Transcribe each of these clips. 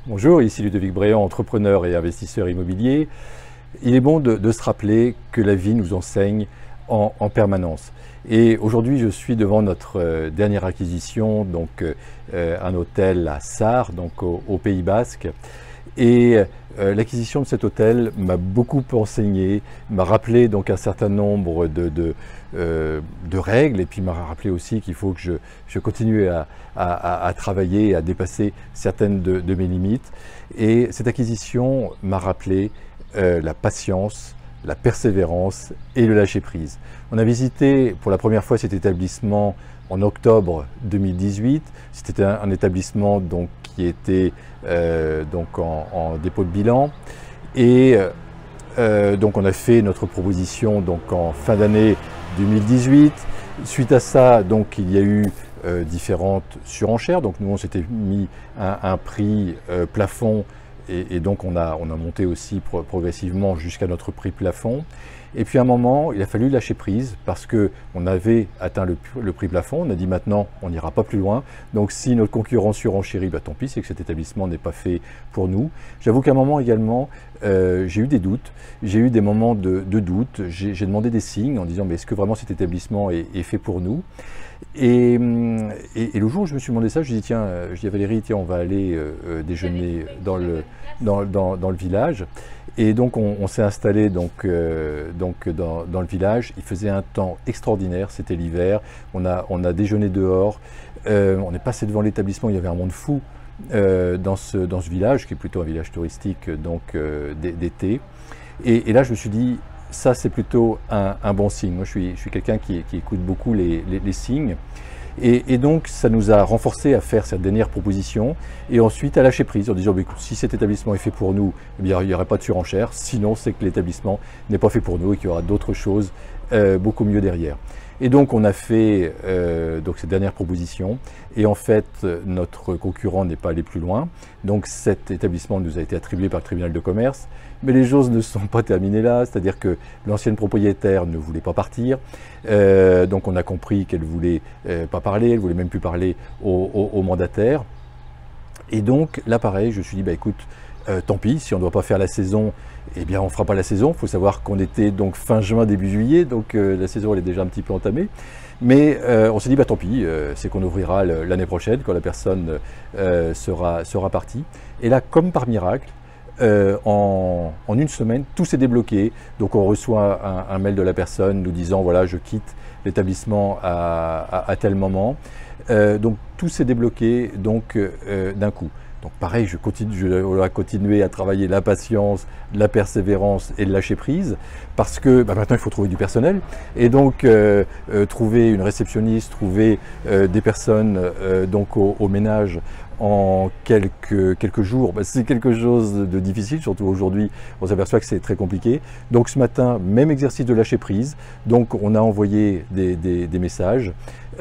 Bonjour, ici Ludovic Bréant, entrepreneur et investisseur immobilier. Il est bon de se rappeler que la vie nous enseigne en permanence. Et aujourd'hui, je suis devant notre dernière acquisition, donc un hôtel à Sarre, donc au Pays Basque. Et l'acquisition de cet hôtel m'a beaucoup enseigné, m'a rappelé donc un certain nombre de règles, et puis m'a rappelé aussi qu'il faut que je continue à travailler, à dépasser certaines de mes limites. Et cette acquisition m'a rappelé la patience, la persévérance et le lâcher-prise. On a visité pour la première fois cet établissement en octobre 2018. C'était un établissement donc, qui était donc en dépôt de bilan. Et donc on a fait notre proposition donc, en fin d'année 2018. Suite à ça, donc, il y a eu différentes surenchères. Donc nous, on s'était mis un prix plafond et donc on a monté aussi progressivement jusqu'à notre prix plafond. Et puis à un moment, il a fallu lâcher prise parce qu'on avait atteint le prix plafond. On a dit maintenant, on n'ira pas plus loin. Donc si notre concurrent surenchérit, bah, tant pis, c'est que cet établissement n'est pas fait pour nous. J'avoue qu'à un moment également, j'ai eu des doutes. J'ai eu des moments de doute. J'ai demandé des signes en disant, mais est-ce que vraiment cet établissement est fait pour nous ? Et le jour où je me suis demandé ça, je dis tiens, je dis à Valérie, tiens, on va aller déjeuner dans le village. Et donc on s'est installé donc, dans le village. Il faisait un temps extraordinaire, c'était l'hiver. On a déjeuné dehors. On est passé devant l'établissement, il y avait un monde fou dans ce village, qui est plutôt un village touristique donc d'été. Et là je me suis dit, ça, c'est plutôt un bon signe. Moi, je suis quelqu'un qui écoute beaucoup les signes. Et donc, ça nous a renforcé à faire cette dernière proposition et ensuite à lâcher prise en disant, écoute, si cet établissement est fait pour nous, eh bien, il n'y aurait pas de surenchère. Sinon, c'est que l'établissement n'est pas fait pour nous et qu'il y aura d'autres choses beaucoup mieux derrière. Et donc, on a fait donc cette dernière proposition. Et en fait, notre concurrent n'est pas allé plus loin. Donc, cet établissement nous a été attribué par le tribunal de commerce. Mais les choses ne sont pas terminées là. C'est-à-dire que l'ancienne propriétaire ne voulait pas partir. Donc, on a compris qu'elle ne voulait pas parler. Elle ne voulait même plus parler au mandataire. Et donc, là, pareil, je me suis dit, bah, écoute, tant pis, si on ne doit pas faire la saison, eh bien on ne fera pas la saison. Il faut savoir qu'on était donc fin juin, début juillet, donc la saison elle est déjà un petit peu entamée. Mais on s'est dit, bah tant pis, c'est qu'on ouvrira l'année prochaine quand la personne sera partie. Et là, comme par miracle, en une semaine, tout s'est débloqué. Donc on reçoit un mail de la personne nous disant, voilà, je quitte l'établissement à tel moment. Donc tout s'est débloqué donc d'un coup. Donc pareil, je dois continuer à travailler la patience, la persévérance et le lâcher prise parce que bah, maintenant il faut trouver du personnel et donc trouver une réceptionniste, trouver des personnes donc au ménage en quelques jours, bah, c'est quelque chose de difficile, surtout aujourd'hui, on s'aperçoit que c'est très compliqué. Donc ce matin, même exercice de lâcher prise, donc on a envoyé des messages.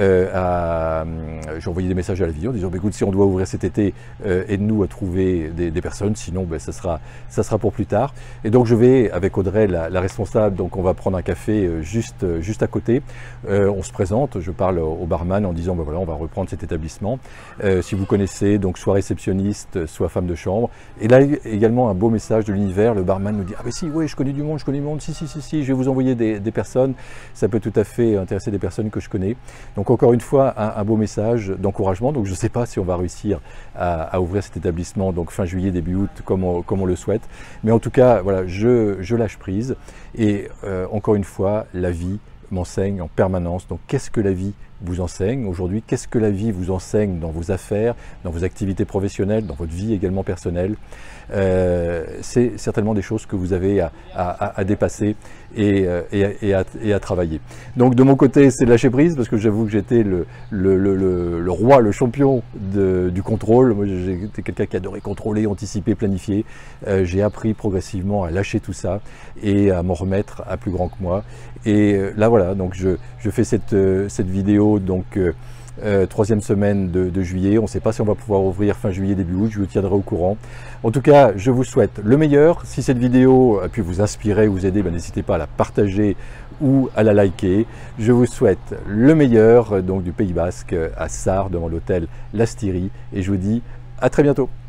J'ai envoyé des messages à la vie en disant bah, écoute, si on doit ouvrir cet été, aide-nous à trouver des personnes, sinon bah, ça sera pour plus tard. Et donc je vais avec Audrey, la responsable, donc on va prendre un café juste à côté. On se présente, je parle au barman en disant bah, voilà, on va reprendre cet établissement. Si vous connaissez, donc soit réceptionniste, soit femme de chambre. Et là également un beau message de l'univers, le barman nous dit ah ben si, oui, je connais du monde, si, je vais vous envoyer des personnes, ça peut tout à fait intéresser des personnes que je connais. Donc encore une fois, un beau message d'encouragement. Donc je ne sais pas si on va réussir à ouvrir cet établissement donc fin juillet, début août, comme on le souhaite. Mais en tout cas, voilà, je lâche prise. Et encore une fois, la vie m'enseigne en permanence. Donc qu'est-ce que la vie vous enseigne aujourd'hui? Qu'est-ce que la vie vous enseigne dans vos affaires, dans vos activités professionnelles, dans votre vie également personnelle? C'est certainement des choses que vous avez à dépasser et à travailler. Donc de mon côté, c'est lâcher prise parce que j'avoue que j'étais le roi, le champion du contrôle. Moi, j'étais quelqu'un qui adorait contrôler, anticiper, planifier. J'ai appris progressivement à lâcher tout ça et à m'en remettre à plus grand que moi. Et là, voilà, donc je fais cette vidéo donc troisième semaine de juillet. On ne sait pas si on va pouvoir ouvrir fin juillet, début août, je vous tiendrai au courant. En tout cas, je vous souhaite le meilleur. Si cette vidéo a pu vous inspirer, vous aider, ben, n'hésitez pas à la partager ou à la liker. Je vous souhaite le meilleur donc, du Pays Basque à Sarre, devant l'hôtel La Styrie. Et je vous dis à très bientôt.